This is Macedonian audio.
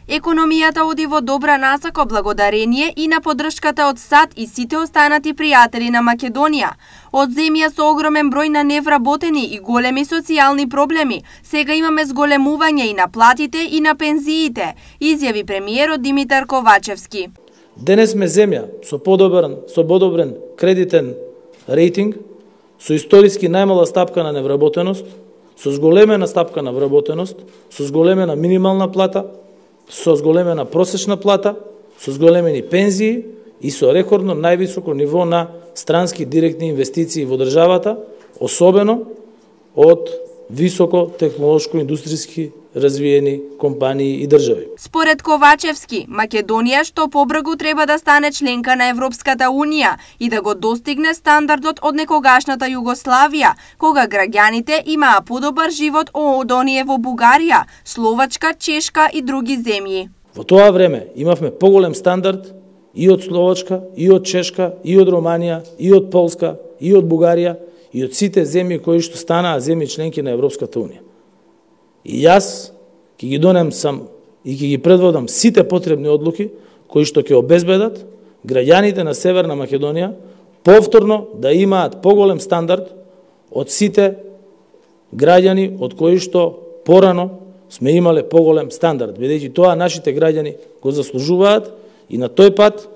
Економијата оди во добра насока благодарение и на поддршката од САД и сите останати пријатели на Македонија. Од земја со огромен број на невработени и големи социјални проблеми, сега имаме зголемување и на платите и на пензиите, изјави премиерот Димитар Ковачевски. Денес сме земја со подобрен кредитен рейтинг, со историски најмала стапка на невработеност, со зголемена стапка на вработеност, со зголемена минимална плата, со зголемена просечна плата, со зголемени пензии и со рекордно највисоко ниво на странски директни инвестиции во државата, особено од високо технолошко-индустријски развиени компании и држави. Според Ковачевски, Македонија што побрзо треба да стане членка на Европската Унија и да го достигне стандардот од некогашната Југославија, кога граѓаните имаа подобар живот од оние во Бугарија, Словачка, Чешка и други земји. Во тоа време имавме поголем стандард и од Словачка, и од Чешка, и од Романија, и од Полска, и од Бугарија, и од сите земји кои што станаа земји членки на Европската Унија. И јас ќе ги донесам и ќе ги предводам сите потребни одлуки кои што ќе обезбедат граѓаните на Северна Македонија повторно да имаат поголем стандард од сите граѓани од кои што порано сме имале поголем стандард, бидејќи тоа нашите граѓани го заслужуваат и на тој пат